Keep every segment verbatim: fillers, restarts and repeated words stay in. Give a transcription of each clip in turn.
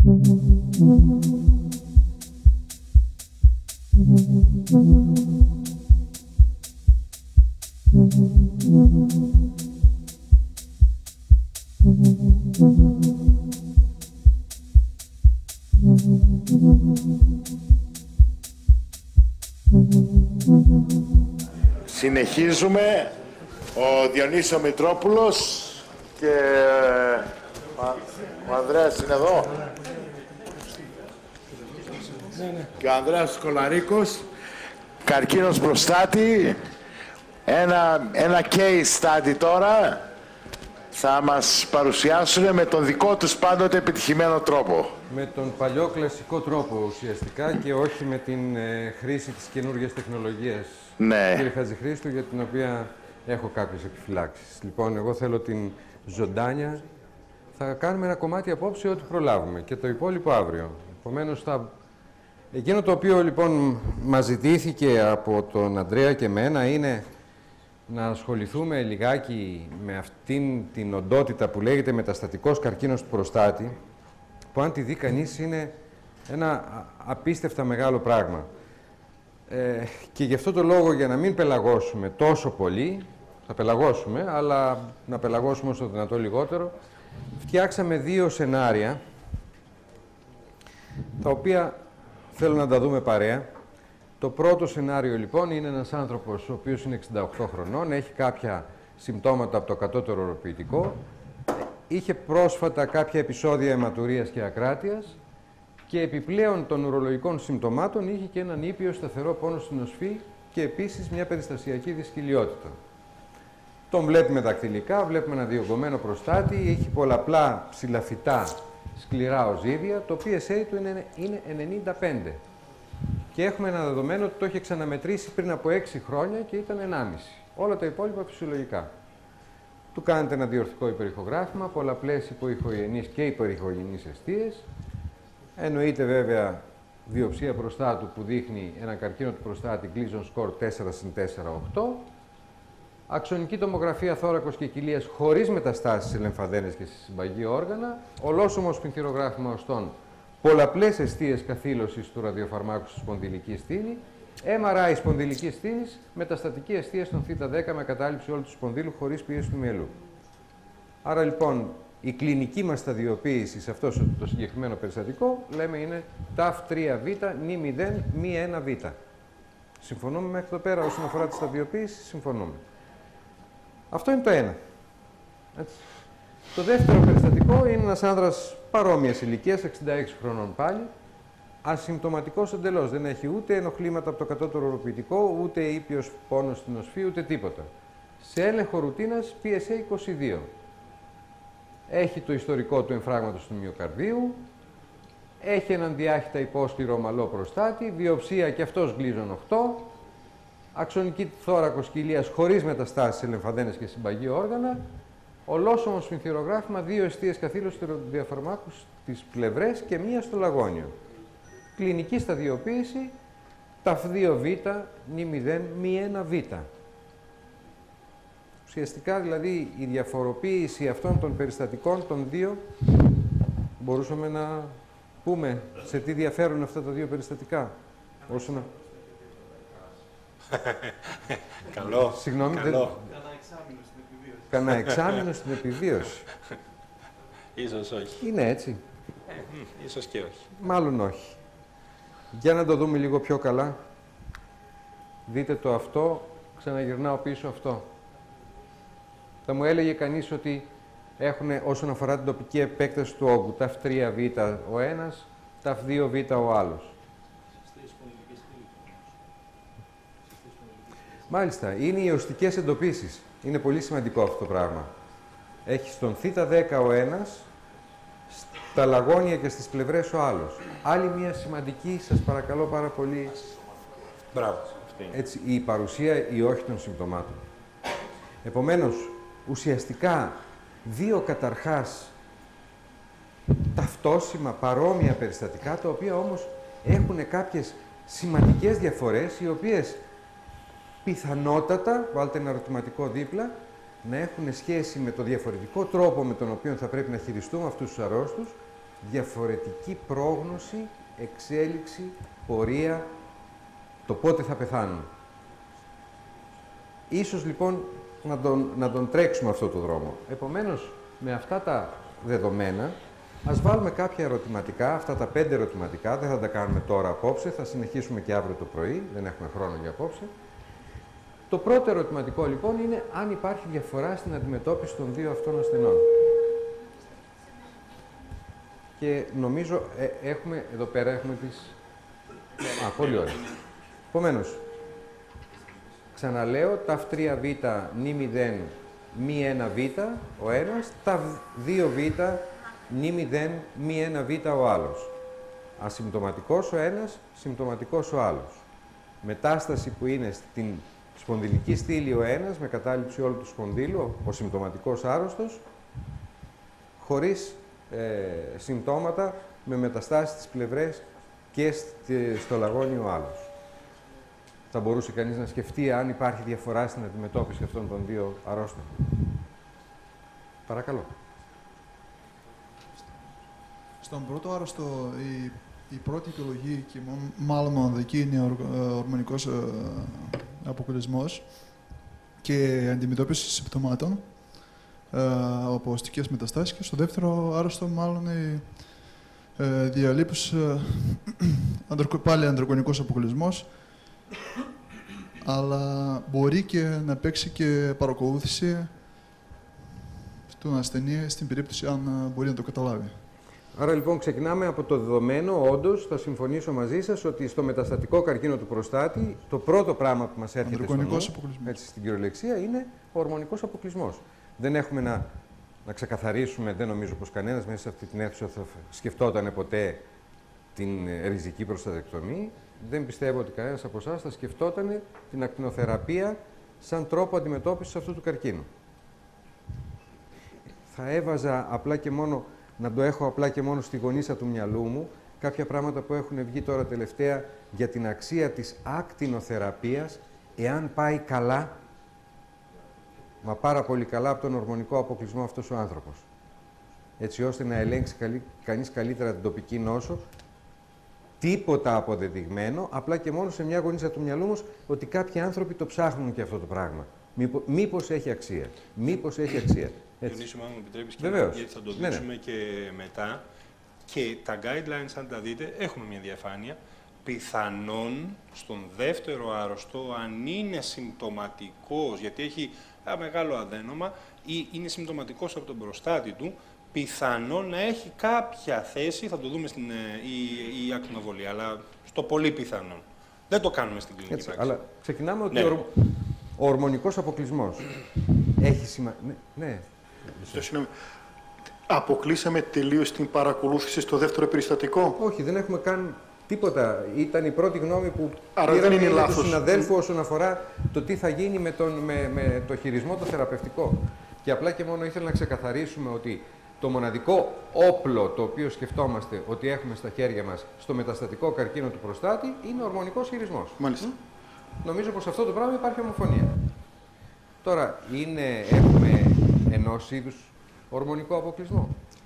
Συνεχίζουμε. Ο Διονύσης ο Μητρόπουλος και ο Ανδρέας είναι εδώ. Και ο Ανδρέας Κολαρίκος. Καρκίνος προστάτη. Ένα, ένα case study τώρα θα μας παρουσιάσουν με τον δικό τους πάντοτε επιτυχημένο τρόπο. Με τον παλιό κλασικό τρόπο ουσιαστικά και όχι με την ε, χρήση της καινούργιας τεχνολογίας. Ναι. Κύριε Χατζηχρήστου, για την οποία έχω κάποιες επιφυλάξεις. Λοιπόν, εγώ θέλω την ζωντάνια. Θα κάνουμε ένα κομμάτι απόψε ό,τι προλάβουμε και το υπόλοιπο αύριο. Επομένως, θα... εκείνο το οποίο λοιπόν μας ζητήθηκε από τον Ανδρέα και εμένα είναι να ασχοληθούμε λιγάκι με αυτήν την οντότητα που λέγεται μεταστατικός καρκίνος του προστάτη, που αν τη δει κανείς είναι ένα απίστευτα μεγάλο πράγμα. Ε, και γι' αυτό το λόγο, για να μην πελαγώσουμε τόσο πολύ, θα πελαγώσουμε, αλλά να πελαγώσουμε όσο δυνατό λιγότερο, φτιάξαμε δύο σενάρια, τα οποία θέλω να τα δούμε παρέα. Το πρώτο σενάριο, λοιπόν, είναι ένας άνθρωπος ο οποίος είναι εξήντα οκτώ χρονών, έχει κάποια συμπτώματα από το κατώτερο οροποιητικό, είχε πρόσφατα κάποια επεισόδια αιματουρίας και ακράτειας και επιπλέον των ουρολογικών συμπτωμάτων είχε και έναν ήπιο σταθερό πόνο στην οσφή και επίσης μια περιστασιακή δυσκυλιότητα. Τον βλέπουμε δακτυλικά, βλέπουμε ένα διωγγωμένο προστάτη, έχει πολλαπλά ψηλαφιτά σκληρά οζύδια, το πι ες έι του είναι, είναι ενενήντα πέντε. Και έχουμε ένα δεδομένο ότι το είχε ξαναμετρήσει πριν από έξι χρόνια και ήταν ενάμιση. Όλα τα υπόλοιπα φυσιολογικά. Του κάνετε ένα διορθικό υπερηχογράφημα, πολλαπλές υποηχογενείς και υπερηχογενείς αιστείες. Εννοείται βέβαια βιοψία προστάτου που δείχνει ένα καρκίνο του προστάτη Gleason score τέσσερα συν τέσσερα, οκτώ. Αξονική τομογραφία θώρακος και κοιλίας χωρίς μεταστάσεις σε λεμφαδένες και σε συμπαγή όργανα. Ολόσωμο σπινθυρογράφημα οστών. Πολλαπλές αιστείες καθήλωσης του ραδιοφαρμάκου στη σπονδυλική στήλη. εμ αρ άι σπονδυλικής στήλης, μεταστατική αιστεία στον θ δέκα με κατάληψη όλου του σπονδύλου χωρίς πίεση του μυελού. Άρα λοιπόν η κλινική μας σταδιοποίηση σε αυτό το συγκεκριμένο περιστατικό λέμε είναι ταφ τρία β νη μηδέν μη ένα β. Συμφωνούμε μέχρι εδώ πέρα όσον αφορά τη σταδιοποίηση, συμφωνούμε. Αυτό είναι το ένα. Έτσι. Το δεύτερο περιστατικό είναι ένας άνδρας παρόμοιας ηλικίας, εξήντα έξι χρονών πάλι, ασυμπτωματικός εντελώς. Δεν έχει ούτε ενοχλήματα από το κατώτερο οροποιητικό, ούτε ήπιος πόνος στην οσφή, ούτε τίποτα. Σε έλεγχο ρουτίνας πι ες έι είκοσι δύο. Έχει το ιστορικό του εμφράγματος του μυοκαρδίου, έχει έναν διάχυτα υπόσκληρο ομαλό προστάτη, βιοψία και αυτός Gleason οκτώ, αξονική θώρακος κοιλίας χωρίς μεταστάσεις σε λεμφαδένες και συμπαγή όργανα, ολόσωμο σφινθυρογράφημα, δύο αιστείες καθήλωσης του ραδιοφαρμάκου στις πλευρές και μία στο λαγόνιο. Κλινική σταδιοποίηση, ταφ δύο β νη μηδέν μη ένα β. Ουσιαστικά δηλαδή η διαφοροποίηση αυτών των περιστατικών των δύο, μπορούσαμε να πούμε σε τι διαφέρουν αυτά τα δύο περιστατικά. Όσο να... Καλό. Συγγνώμη, Καλό. δεν... Κανά εξάμηνο στην επιβίωση. Ίσως όχι. Είναι έτσι. Ε, μ, ίσως και όχι. Μάλλον όχι. Για να το δούμε λίγο πιο καλά. Δείτε το αυτό, ξαναγυρνάω πίσω αυτό. Θα μου έλεγε κανείς ότι έχουν όσον αφορά την τοπική επέκταση του όγκου, ταφ τρία β ο ένας, ταφ δύο β ο άλλος. Μάλιστα, είναι οι οστικές εντοπίσεις. Είναι πολύ σημαντικό αυτό το πράγμα. Έχει στον θ δέκα ο ένας, στα λαγόνια και στις πλευρές ο άλλος. Άλλη μια σημαντική, σας παρακαλώ πάρα πολύ, Μπράβο. έτσι, η παρουσία ή όχι των συμπτωμάτων. Επομένως, ουσιαστικά, δύο καταρχάς ταυτόσιμα, παρόμοια περιστατικά, τα οποία όμως έχουν κάποιες σημαντικές διαφορές, οι οποίες πιθανότατα, βάλτε ένα ερωτηματικό δίπλα, να έχουν σχέση με το διαφορετικό τρόπο με τον οποίο θα πρέπει να χειριστούμε αυτούς τους αρρώστους διαφορετική πρόγνωση, εξέλιξη, πορεία, το πότε θα πεθάνουν. Ίσως λοιπόν να τον, να τον τρέξουμε αυτό το δρόμο. Επομένως, με αυτά τα δεδομένα, ας βάλουμε κάποια ερωτηματικά, αυτά τα πέντε ερωτηματικά, δεν θα τα κάνουμε τώρα απόψε, θα συνεχίσουμε και αύριο το πρωί, δεν έχουμε χρόνο για απόψε. Το πρώτο ερωτηματικό λοιπόν είναι αν υπάρχει διαφορά στην αντιμετώπιση των δύο αυτών ασθενών. Και νομίζω ε, έχουμε, εδώ πέρα έχουμε τις... Α, πολύ ωραία. Επομένως, ξαναλέω, ταφ τρία β νη μηδέν μη ένα β ο ένας, ταφ δύο β νη μηδέν μη ένα β ο άλλος. Ασυμπτωματικός ο ένας, συμπτωματικός ο άλλος. Μετάσταση που είναι στην σπονδυλική στήλη ο ένας, με κατάληψη όλου του σπονδύλου, ο συμπτωματικός άρρωστος, χωρίς ε, συμπτώματα, με μεταστάσεις στις πλευρές και στο λαγόνι ο άλλος. Θα μπορούσε κανείς να σκεφτεί αν υπάρχει διαφορά στην αντιμετώπιση αυτών των δύο αρρώστων. Παρακαλώ. Στον πρώτο άρρωστο, η, η πρώτη επιλογή και μάλλον μοναδική είναι ο ορμονικός ε, αποκλεισμός και αντιμετώπιση συμπτωμάτων ε, από αστικές μεταστάσεις, και στο δεύτερο άρρωστο μάλλον η ε, διαλείπους ε, ανδροκο, πάλι ανδροκονικός αποκλεισμός, αλλά μπορεί και να παίξει και παρακολούθηση στον ασθενή στην περίπτωση αν μπορεί να το καταλάβει. Άρα λοιπόν ξεκινάμε από το δεδομένο, όντως θα συμφωνήσω μαζί σας, ότι στο μεταστατικό καρκίνο του προστάτη το πρώτο πράγμα που μας έρχεται στο νου, έτσι, στην κυριολεξία, είναι ο ορμονικός αποκλεισμός. Δεν έχουμε να, να ξεκαθαρίσουμε, δεν νομίζω πως κανένας μέσα σε αυτή την αίθουσα θα σκεφτόταν ποτέ την ριζική προστατεκτομή. Δεν πιστεύω ότι κανένας από εσάς θα σκεφτόταν την ακτινοθεραπεία σαν τρόπο αντιμετώπισης αυτού του καρκίνου. Θα έβαζα απλά και μόνο, να το έχω απλά και μόνο στη γωνίσα του μυαλού μου, κάποια πράγματα που έχουν βγει τώρα τελευταία για την αξία της ακτινοθεραπείας, εάν πάει καλά, μα πάρα πολύ καλά, από τον ορμονικό αποκλεισμό αυτός ο άνθρωπος. Έτσι ώστε να ελέγξει καλή, κανείς καλύτερα την τοπική νόσο, τίποτα αποδεδειγμένο, απλά και μόνο σε μια γωνίτσα του μυαλού μας, ότι κάποιοι άνθρωποι το ψάχνουν και αυτό το πράγμα. Μήπως, μήπως έχει αξία. Μήπως έχει αξία. Διονύση, αν μου επιτρέπεις, και Βεβαίως. γιατί θα το Ναι, δείξουμε ναι. και μετά. Και τα guidelines, αν τα δείτε, έχουμε μια διαφάνεια. Πιθανόν στον δεύτερο άρρωστο, αν είναι συμπτωματικός, γιατί έχει ένα μεγάλο αδένομα, ή είναι συμπτωματικός από τον προστάτη του, πιθανόν να έχει κάποια θέση, θα το δούμε στην η, η ακτινοβολία, αλλά στο πολύ πιθανόν. Δεν το κάνουμε στην κλινική Έτσι, πράξη. αλλά ξεκινάμε ότι Ναι. ο, ο ορμονικός αποκλεισμός έχει σημασία. Ναι, ναι. Συγγνώμη. Αποκλείσαμε τελείως την παρακολούθηση στο δεύτερο περιστατικό. Όχι, δεν έχουμε καν τίποτα. Ήταν η πρώτη γνώμη που Άρα πήραμε δεν είναι του λάθος. συναδέλφου όσον αφορά το τι θα γίνει με, τον, με, με το χειρισμό το θεραπευτικό. Και απλά και μόνο ήθελα να ξεκαθαρίσουμε ότι το μοναδικό όπλο το οποίο σκεφτόμαστε ότι έχουμε στα χέρια μας στο μεταστατικό καρκίνο του προστάτη είναι ο ορμονικός χειρισμός. Μάλιστα. Νομίζω πως αυτό το πράγμα υπάρχει ομοφωνία. Τώρα, είναι, έχουμε ενός είδους ορμονικό αποκλεισμό.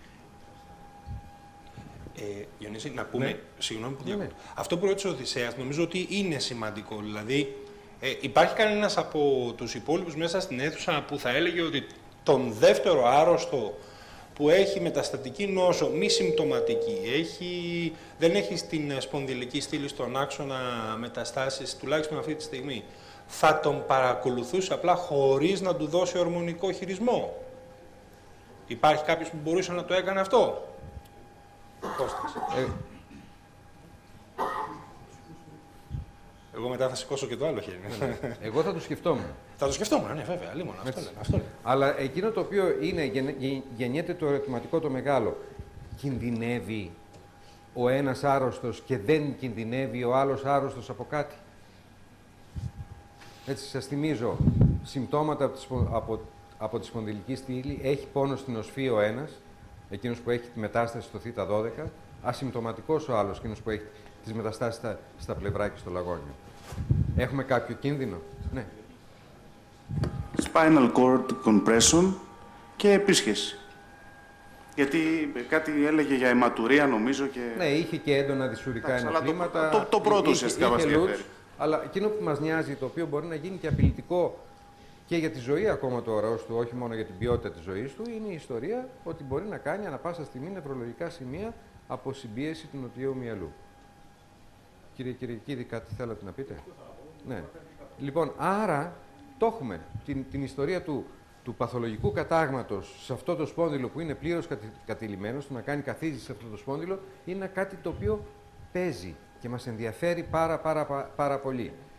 Ε, Διονύση, να πούμε, Ναι. συγγνώμη που Ναι, διακόπτω. ναι. Αυτό που ρώτησε ο Οδυσσέας νομίζω ότι είναι σημαντικό. Δηλαδή, ε, υπάρχει κανένας από τους υπόλοιπους μέσα στην αίθουσα που θα έλεγε ότι τον δεύτερο άρρωστο που έχει μεταστατική νόσο, μη συμπτωματική, έχει, δεν έχει στην σπονδυλική στήλη στον άξονα μεταστάσεις, τουλάχιστον αυτή τη στιγμή, θα τον παρακολουθούσε απλά χωρίς να του δώσει ορμονικό χειρισμό? Υπάρχει κάποιος που μπορούσε να το έκανε αυτό? Κώστας. Ε, Εγώ μετά θα σηκώσω και το άλλο χέρι. εγώ θα το σκεφτόμουν. Θα το σκεφτόμουν, ναι, βέβαια. Λίμωνα, αυτό Έτσι. λέμε. Αυτό λέμε. Αλλά εκείνο το οποίο είναι, γενε- γε- γεννιέται το ερωτηματικό το μεγάλο, κινδυνεύει ο ένας άρρωστος και δεν κινδυνεύει ο άλλος άρρωστος από κάτι? Έτσι, σας θυμίζω, συμπτώματα από τη, σπο- από, από τη σπονδυλική στήλη, έχει πόνο στην οσφή ο ένας, εκείνος που έχει τη μετάσταση στο θ δώδεκα, ασυμπτωματικός ο άλλος, εκείνος που έχει τις μεταστάσεις στα, στα πλευρά και στο λαγόνιο. Έχουμε κάποιο κίνδυνο? Ναι. Spinal cord compression και επίσχεση. Γιατί κάτι έλεγε για αιματουρία, νομίζω. Και... Ναι, είχε και έντονα δυσουρικά ενοχλήματα. Το, το, το πρώτο ουσιαστικά μας ενδιαφέρει. Αλλά εκείνο που μας νοιάζει, το οποίο μπορεί να γίνει και απειλητικό και για τη ζωή ακόμα του ορός του, όχι μόνο για την ποιότητα της ζωής του, είναι η ιστορία ότι μπορεί να κάνει ανα πάσα στιγμή νευρολογικά σημεία από συμπίεση του νοτιαίου μυαλού. Κύριε Κυριακίδη, κάτι θέλατε να πείτε? Ναι. Λοιπόν, άρα το έχουμε. Την, την ιστορία του, του παθολογικού κατάγματος σε αυτό το σπόνδυλο που είναι πλήρως κατη, κατηλημμένο, στο να κάνει καθίζηση σε αυτό το σπόνδυλο, είναι κάτι το οποίο παίζει και μας ενδιαφέρει πάρα, πάρα, πάρα πολύ.